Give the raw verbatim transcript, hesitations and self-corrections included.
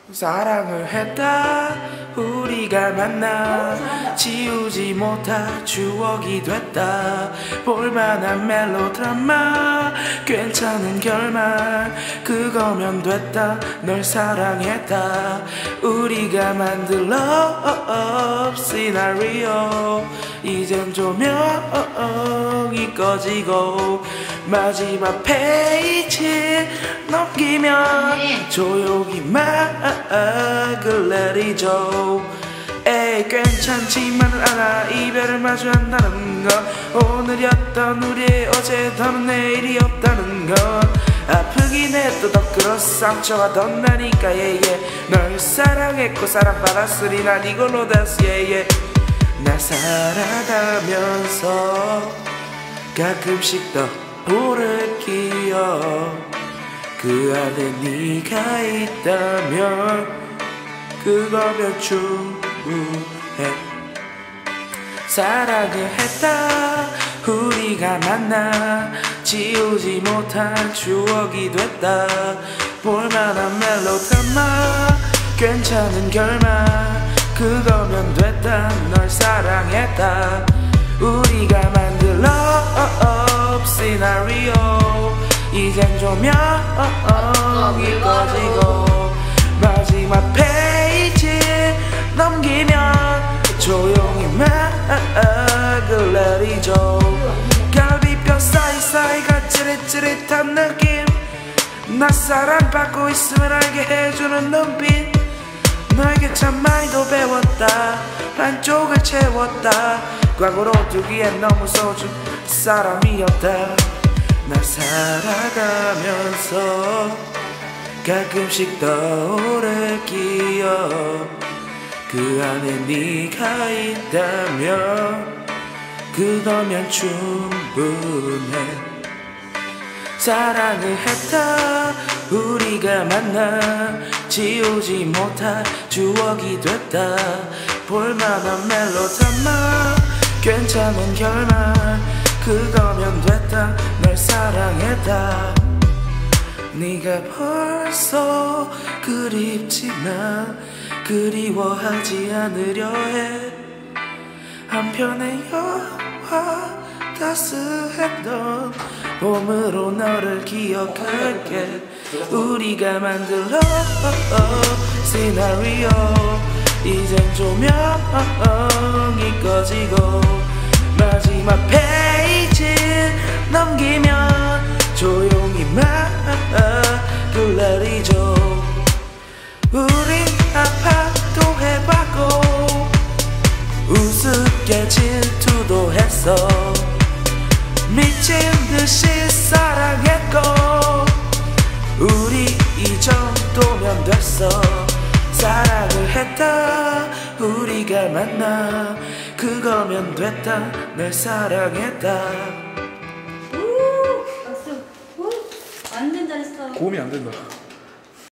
사랑을 했다 우리가 만나 지우지 못할 추억이 됐다 볼만한 멜로드라마 괜찮은 결말 그거면 됐다 널 사랑했다 우리가 만들 love 시나리오 이젠 조명이 꺼지고 마지막 페이지 넘기면 조용히 막을 내리죠 에이 괜찮지만은 않아 이별을 마주한다는 건 오늘이었던 우리의 어제 더는 내일이 없다는 건 아프긴 해도 더 그런 상처가 더 나니까 yeah, yeah. 널 사랑했고 사랑받았으니 난 이걸로 다시 yeah, yeah. 날 살아가면서 가끔씩 떠오를 기억 그 안에 네가 있다면 그거면 충분해 사랑을 했다 우리가 만나 지우지 못할 추억이 됐다 볼만한 멜로드라마 괜찮은 결말 그거면 됐다 널 사랑했다 우리가 만들 love 시나리오 이젠 조명이 꺼지고 마지막 페이지 넘기면 조용히 막을 내리죠 갈비뼈 사이사이가 찌릿찌릿한 느낌 나 사랑받고 있음을 알게 해주는 눈빛 너에게 참 많이 더 배웠다 반쪽을 채웠다 과거로 두기엔 너무 소중한 사람이었다 날 살아가면서 가끔씩 떠오를 기억 그 안에 네가 있다면 그거면 충분해 사랑을 했다 우리가 만나 지우지 못할 추억이 됐다 볼만한 멜로드라마 괜찮은 결말 그거면 됐다 널 사랑했다 네가 벌써 그립지만 그리워하지 않으려 해 한편의 영화 따스했던 봄으로 너를 기억할게 우리가 만들 love 시나리오 이젠 조명이 꺼지고 마지막 페이지 넘기면 조용히 막을 내리죠 우린 아파도 해봤고 우습게 질투도 했어 미친 듯이 사랑했고 우리 이 정도면 됐어 사랑을 했다 우리가 만나 그거면 됐다 날 사랑했다 우! 박수! 우! 완전 잘했어 고음이 안 된다